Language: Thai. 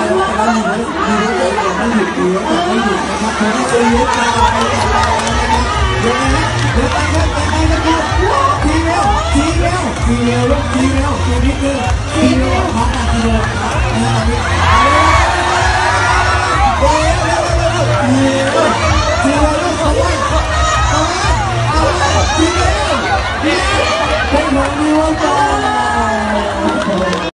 แล้วมีไม่หยุดเลยไม่หยุดนะครับไม่ช่วยยึดกันไป